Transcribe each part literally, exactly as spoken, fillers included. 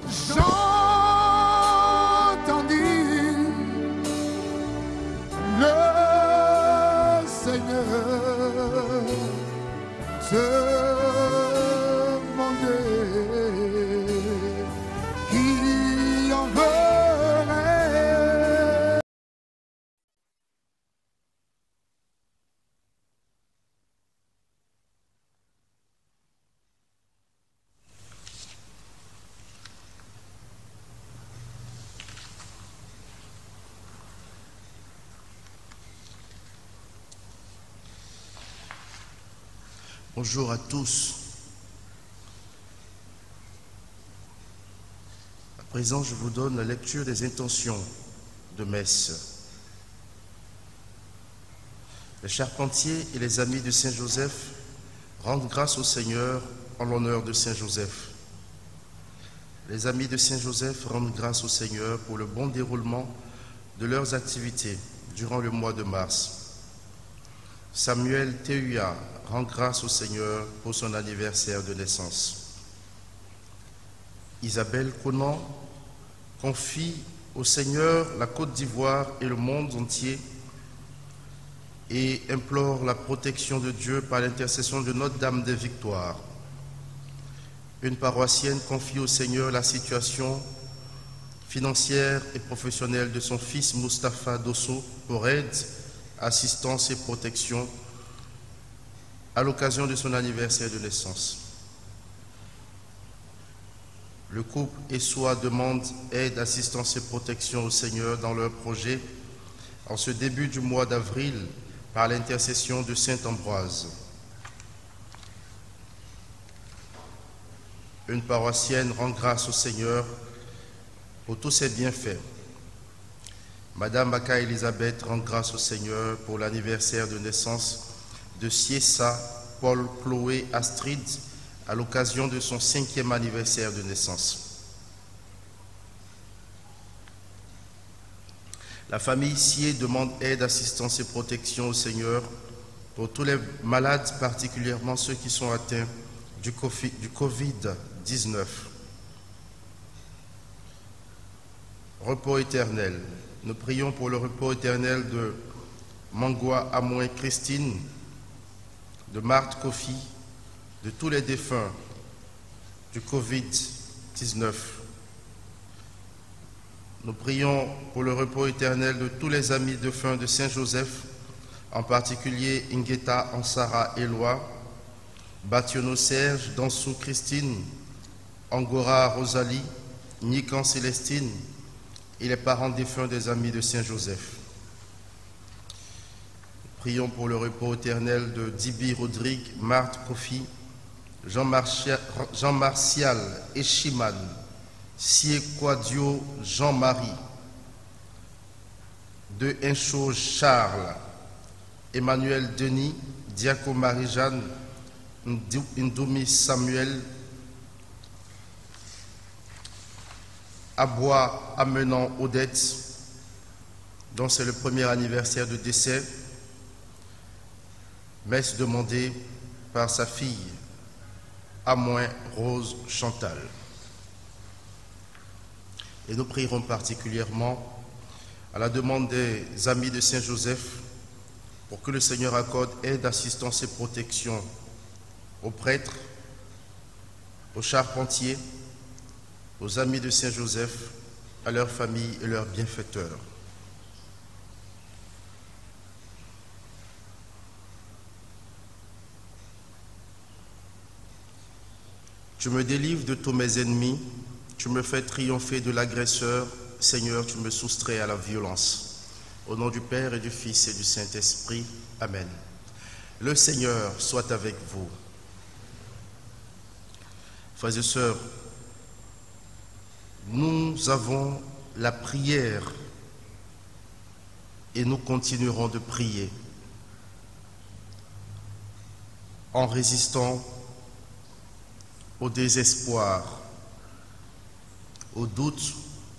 j'entendis le Seigneur te demander qui enverrait. Bonjour à tous. À présent, je vous donne la lecture des intentions de messe. Les charpentiers et les amis de Saint Joseph rendent grâce au Seigneur en l'honneur de Saint Joseph. Les amis de Saint Joseph rendent grâce au Seigneur pour le bon déroulement de leurs activités durant le mois de mars. Samuel Tehuya rend grâce au Seigneur pour son anniversaire de naissance. Isabelle Conan confie au Seigneur la Côte d'Ivoire et le monde entier et implore la protection de Dieu par l'intercession de Notre-Dame des Victoires. Une paroissienne confie au Seigneur la situation financière et professionnelle de son fils Mustapha Dosso pour aide, assistance et protection à l'occasion de son anniversaire de naissance. Le couple Essoa demande aide, assistance et protection au Seigneur dans leur projet en ce début du mois d'avril par l'intercession de Saint Ambroise. Une paroissienne rend grâce au Seigneur pour tous ses bienfaits. Madame Aka Elisabeth rend grâce au Seigneur pour l'anniversaire de naissance de Siessa Paul Chloé Astrid à l'occasion de son cinquième anniversaire de naissance. La famille Sié demande aide, assistance et protection au Seigneur pour tous les malades, particulièrement ceux qui sont atteints du covid dix-neuf. Repos éternel. Nous prions pour le repos éternel de Mangwa Amouin Christine, de Marthe Kofi, de tous les défunts du covid dix-neuf. Nous prions pour le repos éternel de tous les amis défunts de Saint Joseph, en particulier Ingeta Ansara Eloi, Bationo Serge, Dansou Christine, Angora Rosalie, Nikan Célestine et les parents défunts des amis de Saint Joseph. Prions pour le repos éternel de Dibi Rodrigue, Marthe Kofi, Jean-Martial Jean Echiman, Siekwadio Jean-Marie, de Incho Charles, Emmanuel Denis, Diaco Marie-Jeanne, Ndoumi Samuel, Abois Amenant Odette, dont c'est le premier anniversaire de décès, messe demandée par sa fille, Amoin Rose Chantal. Et nous prierons particulièrement à la demande des amis de Saint Joseph pour que le Seigneur accorde aide, assistance et protection aux prêtres, aux charpentiers, aux amis de Saint Joseph, à leurs familles et leurs bienfaiteurs. Tu me délivres de tous mes ennemis, tu me fais triompher de l'agresseur, Seigneur, tu me soustrais à la violence. Au nom du Père et du Fils et du Saint-Esprit, Amen. Le Seigneur soit avec vous. Frères et sœurs, nous avons la prière et nous continuerons de prier en résistant au désespoir, au doute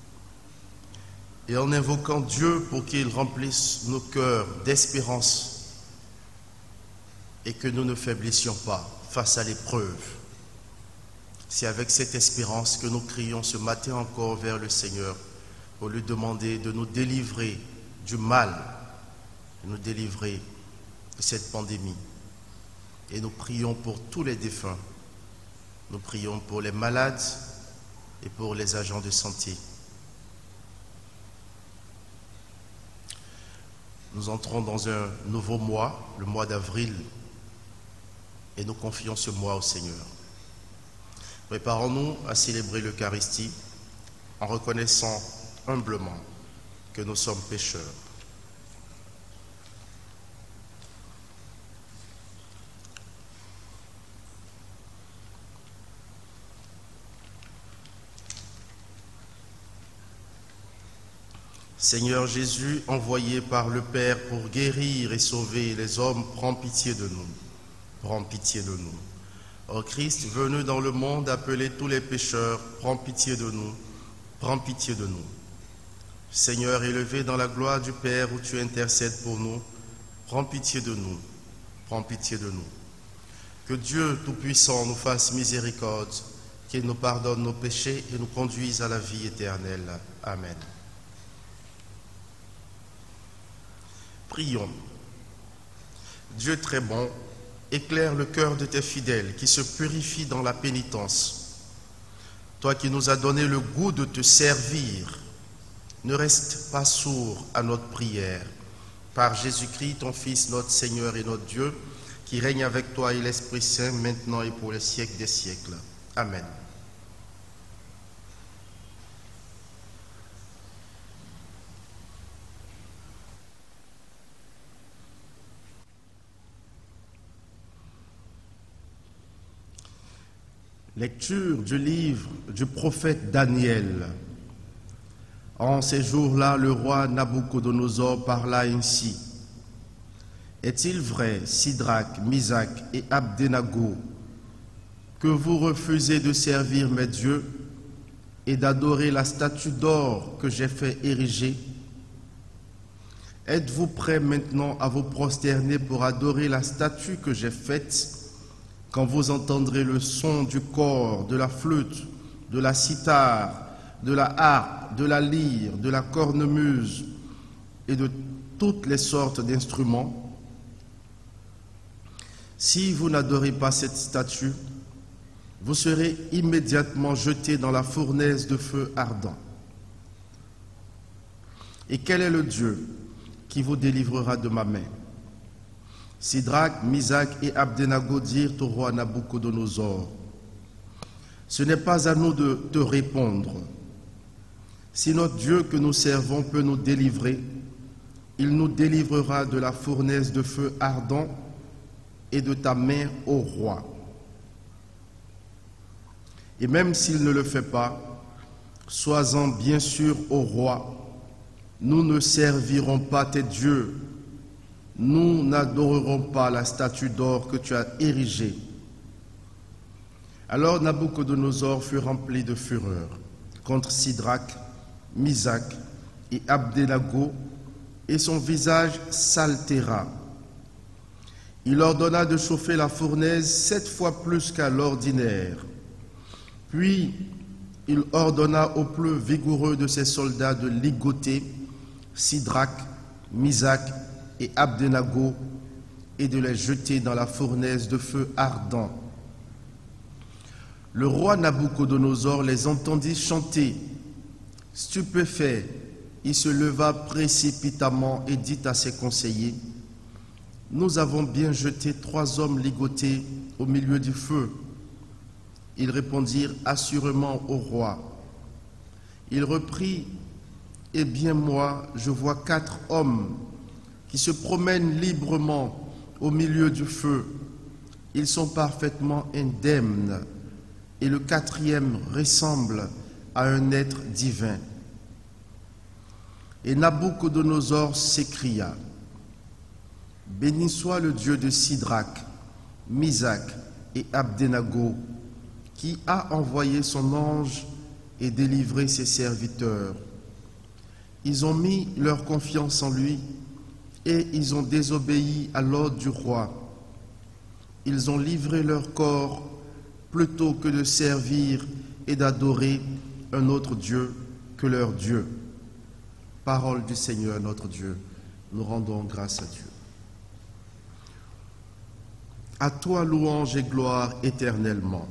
et en invoquant Dieu pour qu'il remplisse nos cœurs d'espérance et que nous ne faiblissions pas face à l'épreuve. C'est avec cette espérance que nous crions ce matin encore vers le Seigneur pour lui demander de nous délivrer du mal, de nous délivrer de cette pandémie. Et nous prions pour tous les défunts. Nous prions pour les malades et pour les agents de santé. Nous entrons dans un nouveau mois, le mois d'avril, et nous confions ce mois au Seigneur. Préparons-nous à célébrer l'Eucharistie en reconnaissant humblement que nous sommes pécheurs. Seigneur Jésus, envoyé par le Père pour guérir et sauver les hommes, prends pitié de nous. Prends pitié de nous. Ô Christ, venu dans le monde appeler tous les pécheurs, prends pitié de nous. Prends pitié de nous. Seigneur, élevé dans la gloire du Père où tu intercèdes pour nous, prends pitié de nous. Prends pitié de nous. Que Dieu Tout-Puissant nous fasse miséricorde, qu'il nous pardonne nos péchés et nous conduise à la vie éternelle. Amen. Prions. Dieu très bon, éclaire le cœur de tes fidèles qui se purifient dans la pénitence. Toi qui nous as donné le goût de te servir, ne reste pas sourd à notre prière. Par Jésus-Christ, ton Fils, notre Seigneur et notre Dieu, qui règne avec toi et l'Esprit Saint, maintenant et pour les siècles des siècles. Amen. Lecture du livre du prophète Daniel. En ces jours-là, le roi Nabuchodonosor parla ainsi. Est-il vrai, Sidrac, Misac et Abdenago, que vous refusez de servir mes dieux et d'adorer la statue d'or que j'ai fait ériger? Êtes-vous prêts maintenant à vous prosterner pour adorer la statue que j'ai faite? Quand vous entendrez le son du cor, de la flûte, de la cithare, de la harpe, de la lyre, de la cornemuse et de toutes les sortes d'instruments, si vous n'adorez pas cette statue, vous serez immédiatement jetés dans la fournaise de feu ardent. Et quel est le Dieu qui vous délivrera de ma main? Sidrac, Misac et Abdenago dirent au roi Nabuchodonosor, ce n'est pas à nous de te répondre. Si notre Dieu que nous servons peut nous délivrer, il nous délivrera de la fournaise de feu ardent et de ta main, ô roi. Et même s'il ne le fait pas, sois-en bien sûr, ô roi, nous ne servirons pas tes dieux. Nous n'adorerons pas la statue d'or que tu as érigée. Alors Nabuchodonosor fut rempli de fureur contre Sidrac, Misac et Abdenago, et son visage s'altéra. Il ordonna de chauffer la fournaise sept fois plus qu'à l'ordinaire. Puis il ordonna aux plus vigoureux de ses soldats de ligoter Sidrac, Misac et Abdenago et de les jeter dans la fournaise de feu ardent. Le roi Nabuchodonosor les entendit chanter. Stupéfait, il se leva précipitamment et dit à ses conseillers, « Nous avons bien jeté trois hommes ligotés au milieu du feu. » Ils répondirent assurément au roi. Il reprit, « Eh bien moi, je vois quatre hommes qui se promènent librement au milieu du feu. Ils sont parfaitement indemnes, et le quatrième ressemble à un être divin. » Et Nabuchodonosor s'écria, « Béni soit le Dieu de Sidrac, Misac et Abdenago, qui a envoyé son ange et délivré ses serviteurs. Ils ont mis leur confiance en lui, et ils ont désobéi à l'ordre du roi. Ils ont livré leur corps plutôt que de servir et d'adorer un autre Dieu que leur Dieu. Parole du Seigneur notre Dieu, nous rendons grâce à Dieu. À toi louange et gloire éternellement.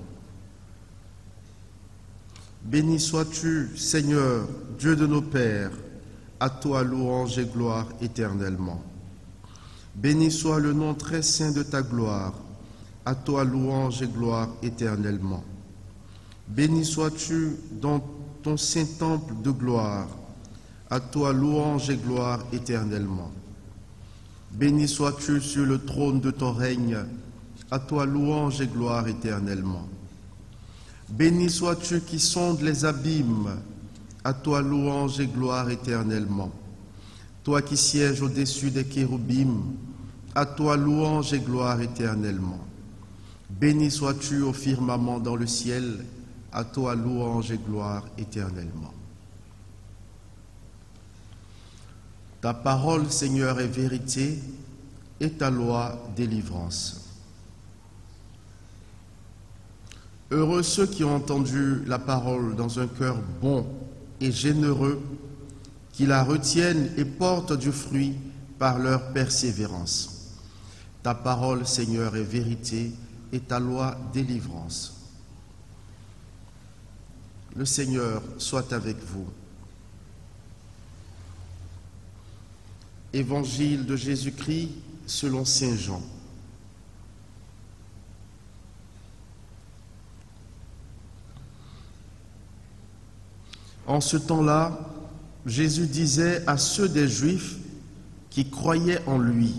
Béni sois-tu, Seigneur, Dieu de nos pères, à toi louange et gloire éternellement. Béni soit le nom très saint de ta gloire, à toi louange et gloire éternellement. Béni sois-tu dans ton saint temple de gloire, à toi louange et gloire éternellement. Béni sois-tu sur le trône de ton règne, à toi louange et gloire éternellement. Béni sois-tu qui sondes les abîmes, à toi louange et gloire éternellement. Toi qui sièges au-dessus des kéroubim, à toi louange et gloire éternellement. Béni sois-tu au firmament dans le ciel, à toi louange et gloire éternellement. Ta parole, Seigneur, est vérité, et ta loi délivrance. Heureux ceux qui ont entendu la parole dans un cœur bon et généreux, qui la retiennent et portent du fruit par leur persévérance. Ta parole, Seigneur, est vérité, et ta loi délivrance. Le Seigneur soit avec vous. Évangile de Jésus-Christ selon saint Jean. En ce temps-là, Jésus disait à ceux des Juifs qui croyaient en lui,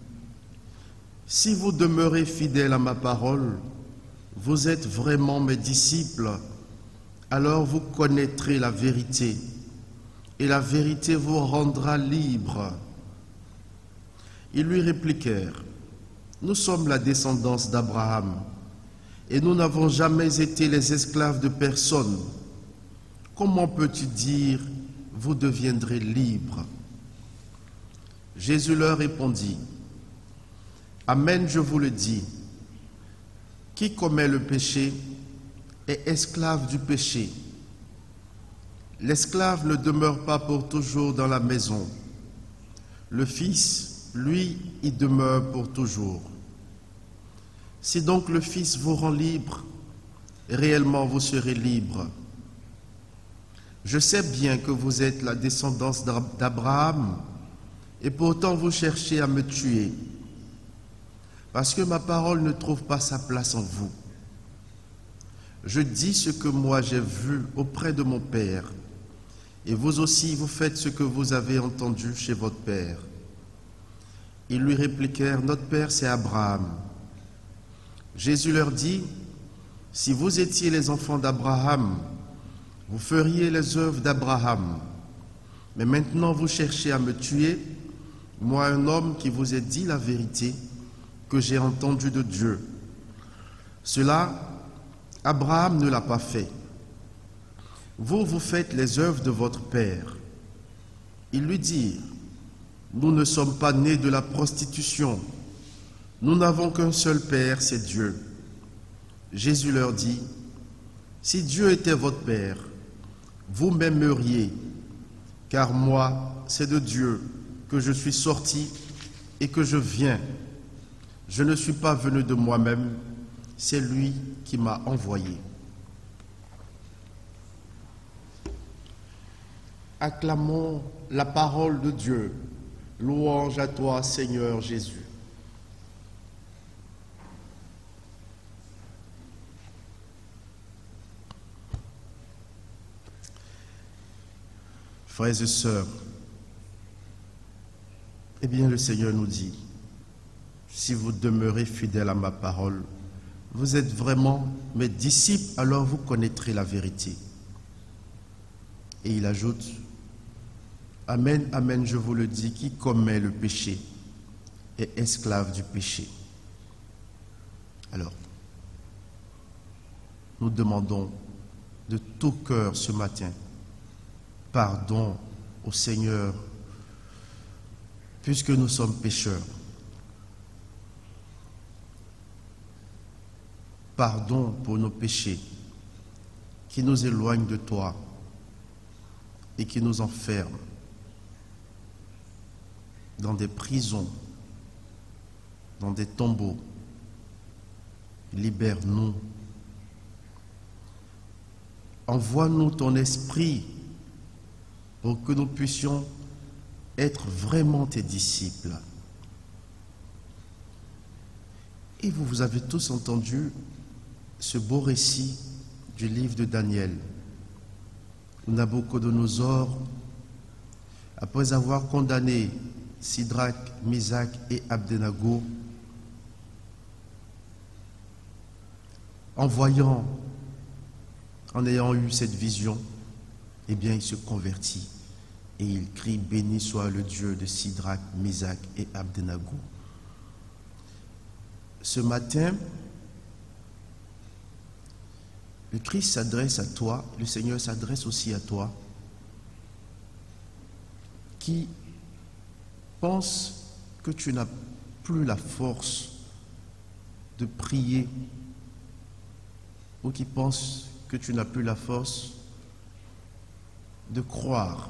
« Si vous demeurez fidèles à ma parole, vous êtes vraiment mes disciples, alors vous connaîtrez la vérité, et la vérité vous rendra libres. » Ils lui répliquèrent, « Nous sommes la descendance d'Abraham, et nous n'avons jamais été les esclaves de personne. Comment peux-tu dire, vous deviendrez libres ?» Jésus leur répondit, « Amen, je vous le dis, qui commet le péché est esclave du péché. L'esclave ne demeure pas pour toujours dans la maison. Le Fils, lui, y demeure pour toujours. Si donc le Fils vous rend libre, réellement vous serez libre. Je sais bien que vous êtes la descendance d'Abraham, et pourtant vous cherchez à me tuer, parce que ma parole ne trouve pas sa place en vous. Je dis ce que moi j'ai vu auprès de mon Père, et vous aussi vous faites ce que vous avez entendu chez votre Père. » Ils lui répliquèrent, « Notre Père, c'est Abraham. » Jésus leur dit, « Si vous étiez les enfants d'Abraham, vous feriez les œuvres d'Abraham. Mais maintenant vous cherchez à me tuer, moi un homme qui vous ai dit la vérité, que j'ai entendu de Dieu. Cela, Abraham ne l'a pas fait. Vous, vous faites les œuvres de votre père. » Ils lui dirent, « Nous ne sommes pas nés de la prostitution. Nous n'avons qu'un seul Père, c'est Dieu. » Jésus leur dit, « Si Dieu était votre Père, vous m'aimeriez, car moi, c'est de Dieu que je suis sorti et que je viens. Je ne suis pas venu de moi-même, c'est lui qui m'a envoyé. » Acclamons la parole de Dieu. Louange à toi, Seigneur Jésus. Frères et sœurs, eh bien le Seigneur nous dit, si vous demeurez fidèles à ma parole, vous êtes vraiment mes disciples, alors vous connaîtrez la vérité. Et il ajoute, Amen, amen, je vous le dis, qui commet le péché est esclave du péché. Alors, nous demandons de tout cœur ce matin pardon au Seigneur, puisque nous sommes pécheurs. pardon pour nos péchés qui nous éloignent de toi et qui nous enferment dans des prisons, dans des tombeaux. Libère-nous. Envoie-nous ton esprit pour que nous puissions être vraiment tes disciples. Et vous, vous avez tous entendu ce beau récit du livre de Daniel, où Nabuchodonosor, après avoir condamné Sidrac, Misac et Abdenago, en voyant, en ayant eu cette vision, eh bien il se convertit et il crie « Béni soit le Dieu de Sidrac, Misac et Abdenago ». Ce matin, le Christ s'adresse à toi, le Seigneur s'adresse aussi à toi, qui pense que tu n'as plus la force de prier, ou qui pense que tu n'as plus la force de croire.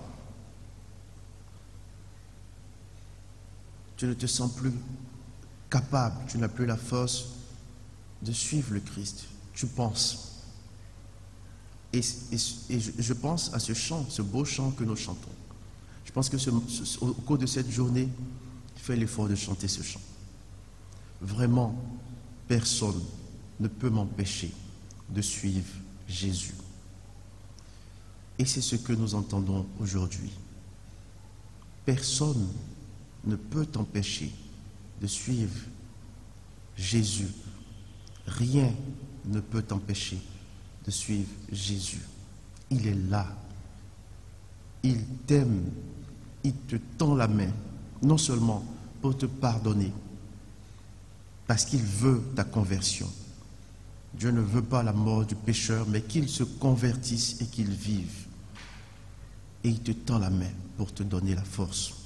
Tu ne te sens plus capable, tu n'as plus la force de suivre le Christ. Tu penses. Et, et, et je, je pense à ce chant, ce beau chant que nous chantons. Je pense que ce, ce, au cours de cette journée, fais l'effort de chanter ce chant. Vraiment, personne ne peut m'empêcher de suivre Jésus. Et c'est ce que nous entendons aujourd'hui. Personne ne peut t'empêcher de suivre Jésus. Rien ne peut t'empêcher de suivre Jésus. Il est là. Il t'aime. Il te tend la main, non seulement pour te pardonner, parce qu'il veut ta conversion. Dieu ne veut pas la mort du pécheur, mais qu'il se convertisse et qu'il vive. Et il te tend la main pour te donner la force.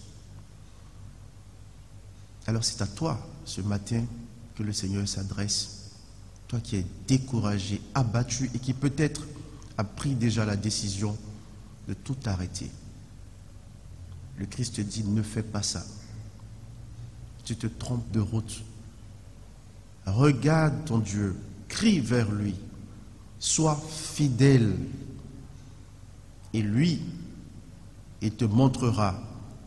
Alors c'est à toi, ce matin, que le Seigneur s'adresse. Toi qui es découragé, abattu et qui peut-être a pris déjà la décision de tout arrêter. Le Christ te dit, ne fais pas ça. Tu te trompes de route. Regarde ton Dieu, crie vers lui, sois fidèle. Et lui, il te montrera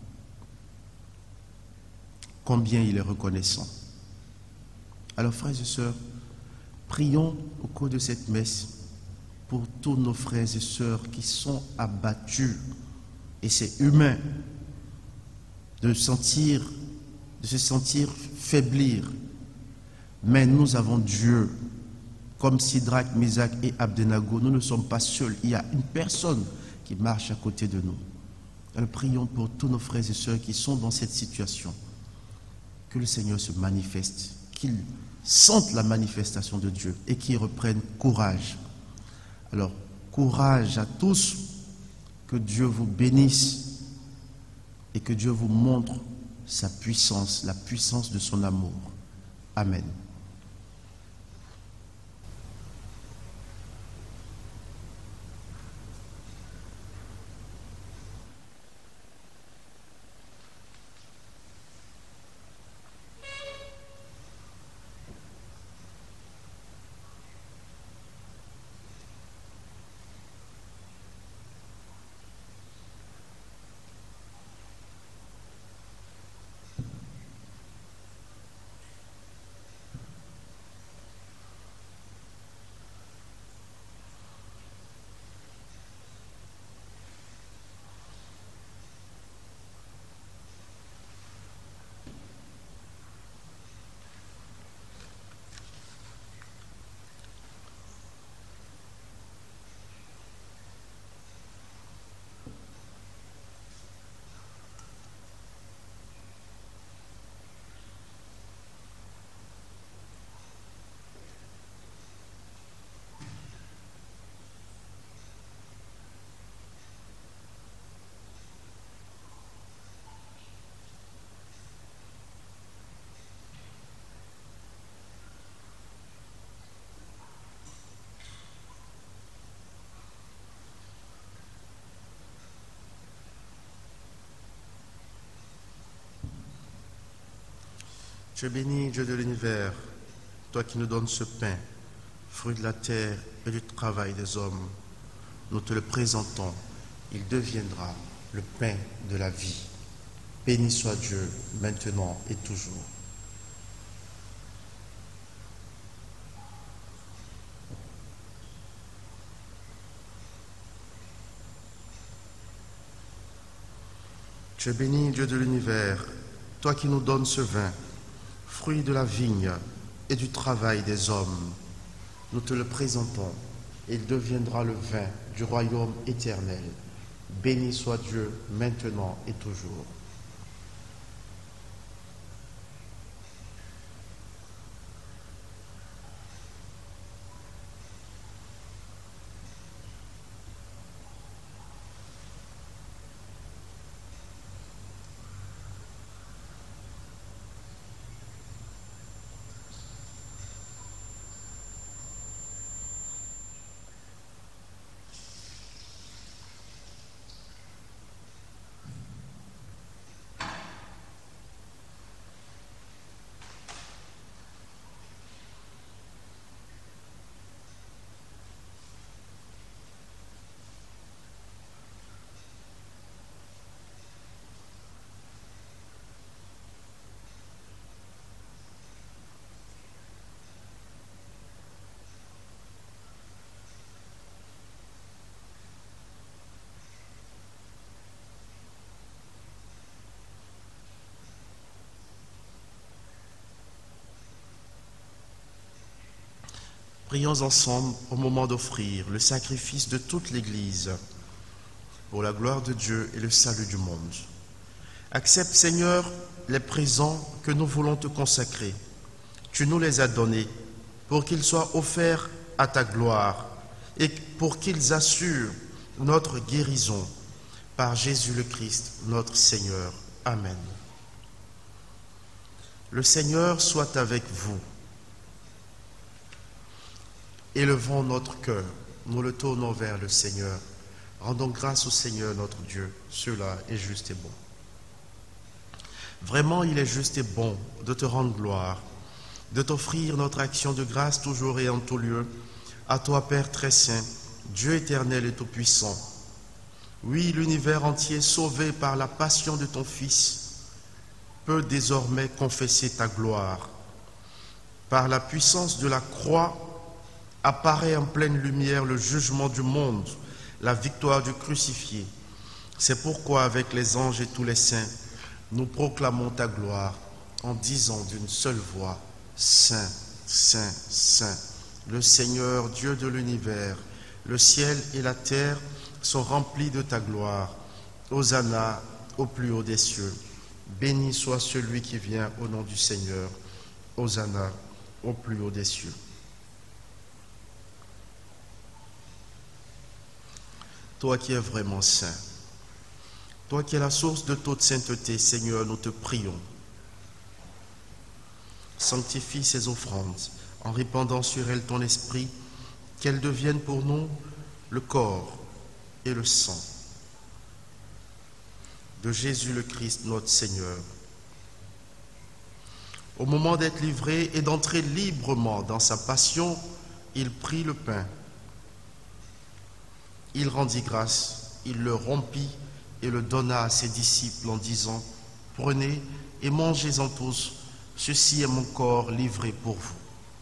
combien il est reconnaissant. Alors frères et sœurs, prions au cours de cette messe pour tous nos frères et sœurs qui sont abattus. Et c'est humain de sentir, de se sentir faiblir. Mais nous avons Dieu. Comme Sidrac, Misac et Abdenago, nous ne sommes pas seuls. Il y a une personne qui marche à côté de nous. Alors prions pour tous nos frères et sœurs qui sont dans cette situation. Que le Seigneur se manifeste, qu'ils sentent la manifestation de Dieu et qu'ils reprennent courage. Alors, courage à tous, que Dieu vous bénisse et que Dieu vous montre sa puissance, la puissance de son amour. Amen. Tu es béni, Dieu de l'univers, toi qui nous donnes ce pain, fruit de la terre et du travail des hommes. Nous te le présentons, il deviendra le pain de la vie. Béni soit Dieu, maintenant et toujours. Tu es béni, Dieu de l'univers, toi qui nous donnes ce vin, fruit de la vigne et du travail des hommes. Nous te le présentons, il deviendra le vin du royaume éternel. Béni soit Dieu, maintenant et toujours. Prions ensemble au moment d'offrir le sacrifice de toute l'Église pour la gloire de Dieu et le salut du monde. Accepte, Seigneur, les présents que nous voulons te consacrer. Tu nous les as donnés pour qu'ils soient offerts à ta gloire et pour qu'ils assurent notre guérison par Jésus le Christ, notre Seigneur. Amen. Le Seigneur soit avec vous. Élevons notre cœur, nous le tournons vers le Seigneur. Rendons grâce au Seigneur notre Dieu, cela est juste et bon. Vraiment, il est juste et bon de te rendre gloire, de t'offrir notre action de grâce toujours et en tout lieu, à toi Père très saint, Dieu éternel et tout-puissant. Oui, l'univers entier, sauvé par la passion de ton Fils, peut désormais confesser ta gloire. Par la puissance de la croix, apparaît en pleine lumière le jugement du monde, la victoire du crucifié. C'est pourquoi, avec les anges et tous les saints, nous proclamons ta gloire en disant d'une seule voix, Saint, Saint, Saint, le Seigneur, Dieu de l'univers, le ciel et la terre sont remplis de ta gloire. Hosanna au plus haut des cieux. Béni soit celui qui vient au nom du Seigneur. Hosanna au plus haut des cieux. Toi qui es vraiment saint, toi qui es la source de toute sainteté, Seigneur, nous te prions. Sanctifie ces offrandes en répandant sur elles ton esprit, qu'elles deviennent pour nous le corps et le sang de Jésus le Christ, notre Seigneur. Au moment d'être livré et d'entrer librement dans sa passion, il prit le pain. Il rendit grâce, il le rompit et le donna à ses disciples en disant, « Prenez et mangez-en tous, ceci est mon corps livré pour vous. »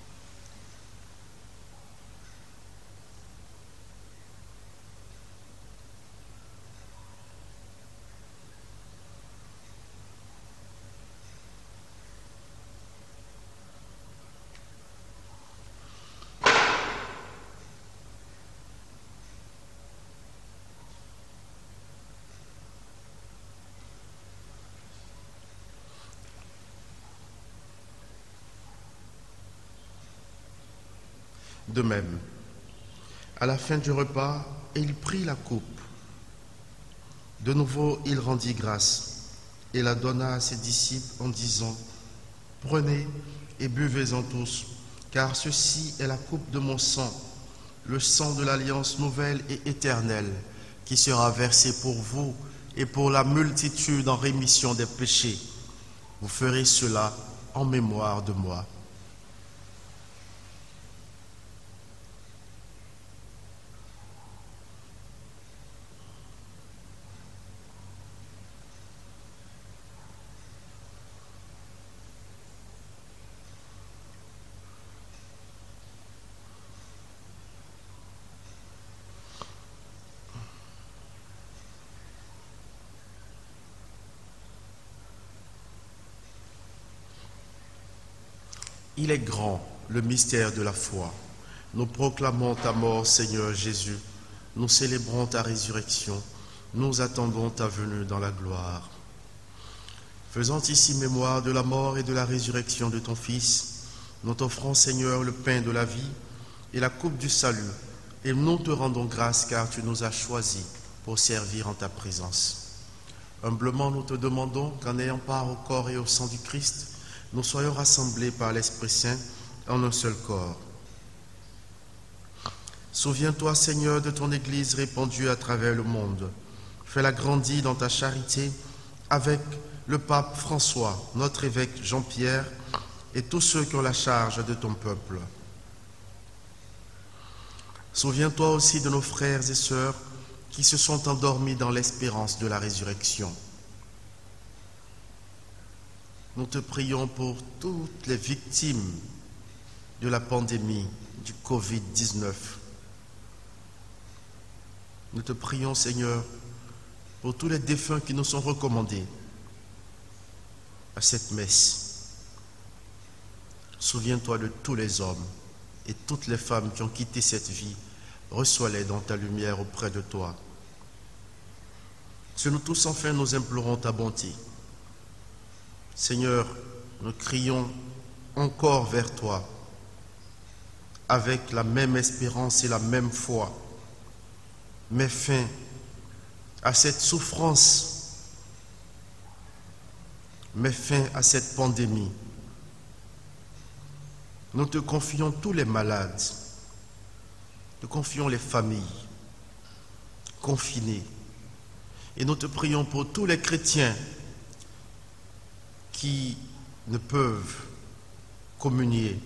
De même, à la fin du repas, il prit la coupe. De nouveau, il rendit grâce et la donna à ses disciples en disant, « Prenez et buvez-en tous, car ceci est la coupe de mon sang, le sang de l'alliance nouvelle et éternelle, qui sera versé pour vous et pour la multitude en rémission des péchés. Vous ferez cela en en mémoire de moi. Il est grand, le mystère de la foi. Nous proclamons ta mort, Seigneur Jésus. Nous célébrons ta résurrection. Nous attendons ta venue dans la gloire. Faisant ici mémoire de la mort et de la résurrection de ton Fils, nous t'offrons, Seigneur, le pain de la vie et la coupe du salut. Et nous te rendons grâce car tu nous as choisis pour servir en ta présence. Humblement, nous te demandons qu'en ayant part au corps et au sang du Christ, nous soyons rassemblés par l'Esprit Saint en un seul corps. Souviens-toi, Seigneur, de ton Église répandue à travers le monde. Fais-la grandir dans ta charité avec le pape François, notre évêque Jean-Pierre et tous ceux qui ont la charge de ton peuple. Souviens-toi aussi de nos frères et sœurs qui se sont endormis dans l'espérance de la résurrection. Nous te prions pour toutes les victimes de la pandémie du covid dix-neuf. Nous te prions, Seigneur, pour tous les défunts qui nous sont recommandés à cette messe. Souviens-toi de tous les hommes et toutes les femmes qui ont quitté cette vie. Reçois-les dans ta lumière auprès de toi. Sur nous tous, enfin, nous implorons ta bonté. Seigneur, nous crions encore vers toi avec la même espérance et la même foi. Mets fin à cette souffrance, mets fin à cette pandémie. Nous te confions tous les malades, nous confions les familles confinées et nous te prions pour tous les chrétiens qui ne peuvent communier.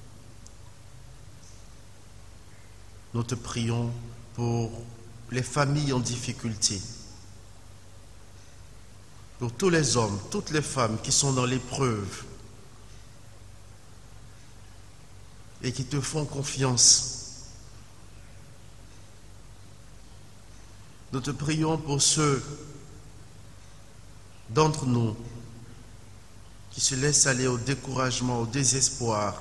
Nous te prions pour les familles en difficulté, pour tous les hommes, toutes les femmes qui sont dans l'épreuve et qui te font confiance. Nous te prions pour ceux d'entre nous qui se laissent aller au découragement, au désespoir.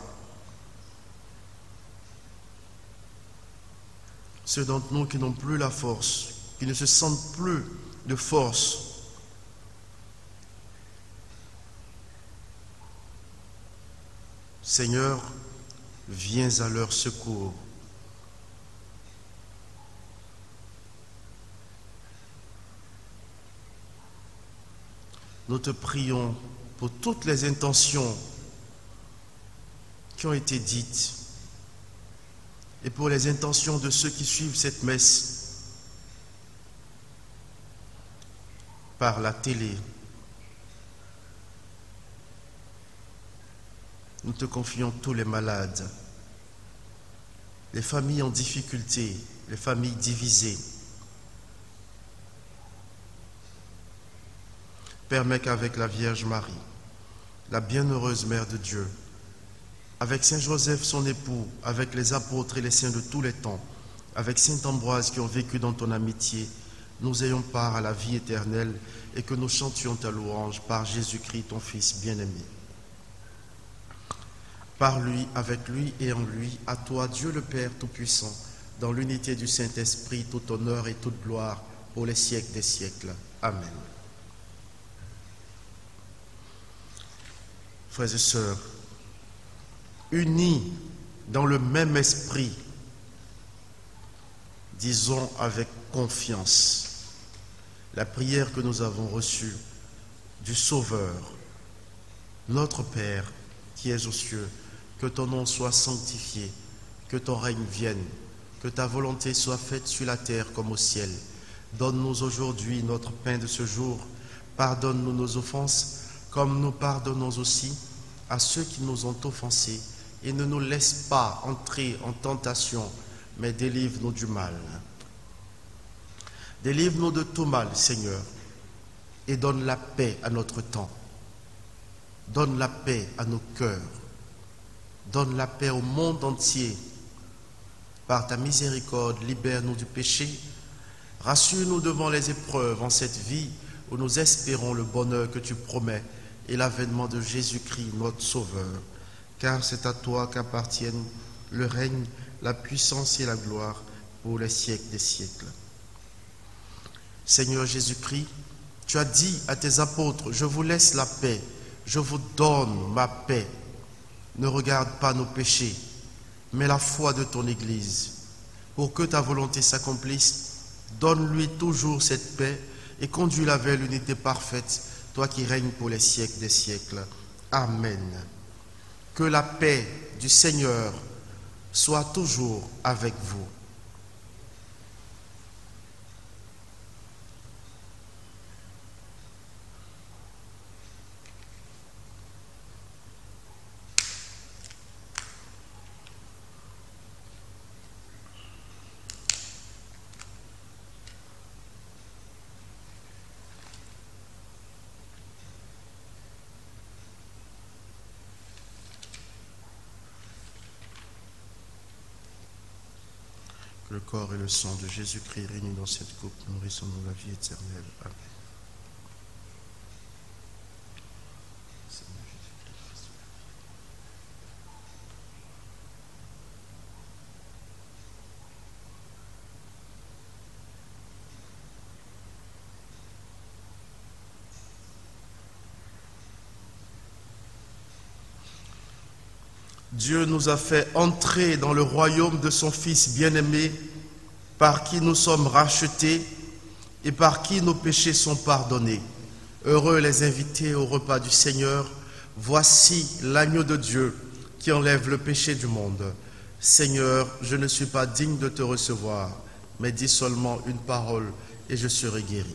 Ceux d'entre nous qui n'ont plus la force, qui ne se sentent plus de force. Seigneur, viens à leur secours. Nous te prions pour toutes les intentions qui ont été dites et pour les intentions de ceux qui suivent cette messe par la télé. Nous te confions tous les malades, les familles en difficulté, les familles divisées. Permets qu'avec la Vierge Marie, la bienheureuse Mère de Dieu, avec Saint Joseph son époux, avec les apôtres et les saints de tous les temps, avec Saint Ambroise qui ont vécu dans ton amitié, nous ayons part à la vie éternelle et que nous chantions ta louange par Jésus-Christ, ton Fils bien-aimé. Par lui, avec lui et en lui, à toi, Dieu le Père Tout-Puissant, dans l'unité du Saint-Esprit, tout honneur et toute gloire pour les siècles des siècles. Amen. Frères et sœurs, unis dans le même esprit, disons avec confiance la prière que nous avons reçue du Sauveur. Notre Père qui es aux cieux, que ton nom soit sanctifié, que ton règne vienne, que ta volonté soit faite sur la terre comme au ciel. Donne-nous aujourd'hui notre pain de ce jour. Pardonne-nous nos offenses, comme nous pardonnons aussi à ceux qui nous ont offensés et ne nous laisse pas entrer en tentation, mais délivre-nous du mal. Délivre-nous de tout mal, Seigneur, et donne la paix à notre temps. Donne la paix à nos cœurs. Donne la paix au monde entier. Par ta miséricorde, libère-nous du péché. Rassure-nous devant les épreuves en cette vie où nous espérons le bonheur que tu promets et l'avènement de Jésus-Christ, notre Sauveur. Car c'est à toi qu'appartiennent le règne, la puissance et la gloire pour les siècles des siècles. Seigneur Jésus-Christ, tu as dit à tes apôtres, je vous laisse la paix, je vous donne ma paix. Ne regarde pas nos péchés, mais la foi de ton Église. Pour que ta volonté s'accomplisse, donne-lui toujours cette paix et conduis-la vers l'unité parfaite, toi qui règnes pour les siècles des siècles. Amen. Que la paix du Seigneur soit toujours avec vous. Le corps et le sang de Jésus-Christ réunis dans cette coupe, nourrissons-nous la vie éternelle. Amen. Dieu nous a fait entrer dans le royaume de son Fils bien-aimé, par qui nous sommes rachetés et par qui nos péchés sont pardonnés. Heureux les invités au repas du Seigneur. Voici l'agneau de Dieu qui enlève le péché du monde. Seigneur, je ne suis pas digne de te recevoir, mais dis seulement une parole et je serai guéri.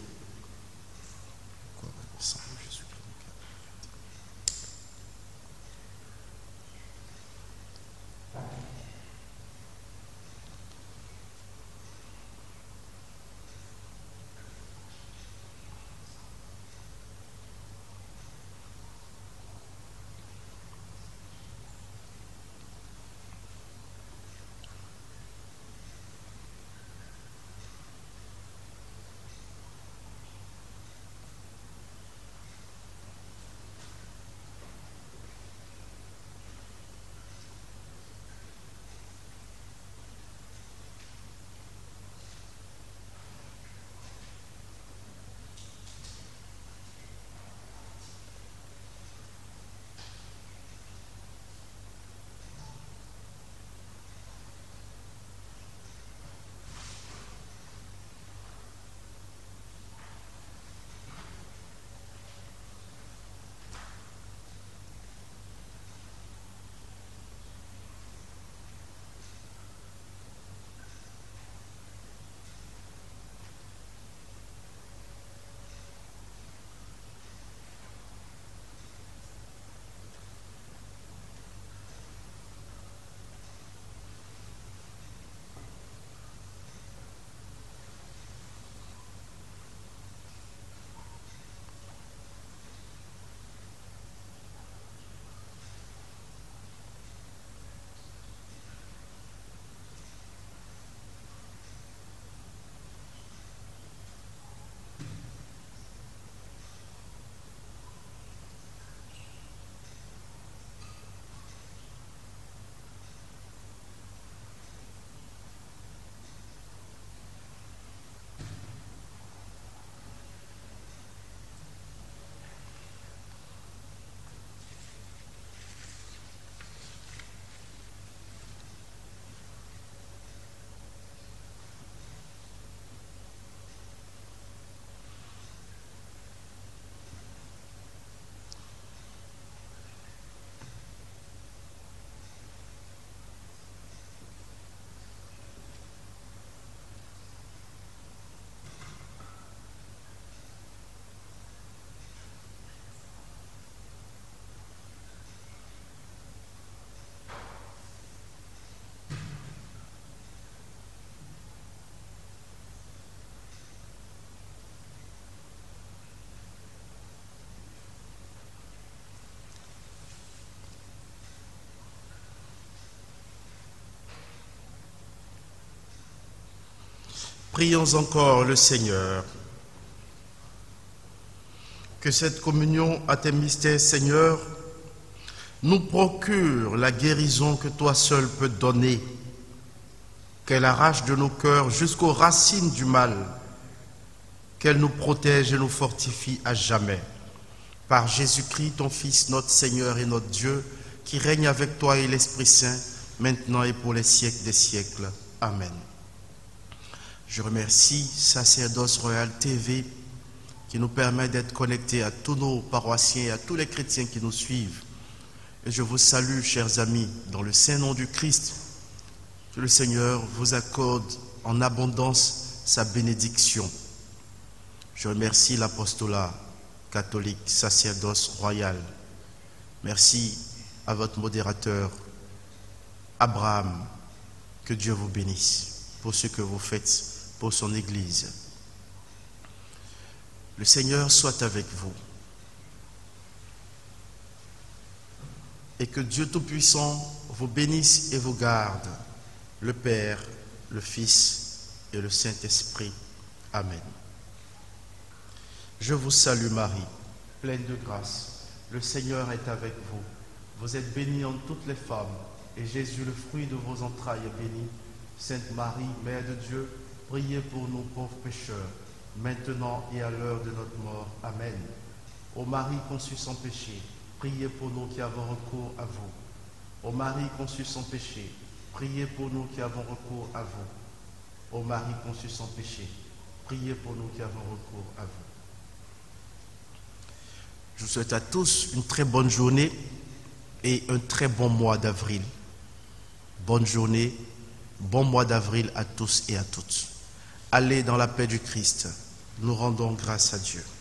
Prions encore le Seigneur. Que cette communion à tes mystères, Seigneur, nous procure la guérison que toi seul peux donner, qu'elle arrache de nos cœurs jusqu'aux racines du mal, qu'elle nous protège et nous fortifie à jamais. Par Jésus-Christ, ton Fils, notre Seigneur et notre Dieu, qui règne avec toi et l'Esprit Saint, maintenant et pour les siècles des siècles. Amen. Je remercie Sacerdoce Royal T V qui nous permet d'être connectés à tous nos paroissiens et à tous les chrétiens qui nous suivent. Et je vous salue, chers amis, dans le saint nom du Christ. Que le Seigneur vous accorde en abondance sa bénédiction. Je remercie l'apostolat catholique, Sacerdoce Royal. Merci à votre modérateur, Abraham. Que Dieu vous bénisse pour ce que vous faites pour son Église. Le Seigneur soit avec vous. Et que Dieu Tout-Puissant vous bénisse et vous garde, le Père, le Fils et le Saint-Esprit. Amen. Je vous salue Marie, pleine de grâce. Le Seigneur est avec vous. Vous êtes bénie entre toutes les femmes, et Jésus, le fruit de vos entrailles, est béni. Sainte Marie, Mère de Dieu, priez pour nous pauvres pécheurs, maintenant et à l'heure de notre mort. Amen. Ô Marie conçue sans péché, priez pour nous qui avons recours à vous. Ô Marie conçue sans péché, priez pour nous qui avons recours à vous. Ô Marie conçue sans péché, priez pour nous qui avons recours à vous. Je vous souhaite à tous une très bonne journée et un très bon mois d'avril. Bonne journée, bon mois d'avril à tous et à toutes. Allez dans la paix du Christ. Nous rendons grâce à Dieu.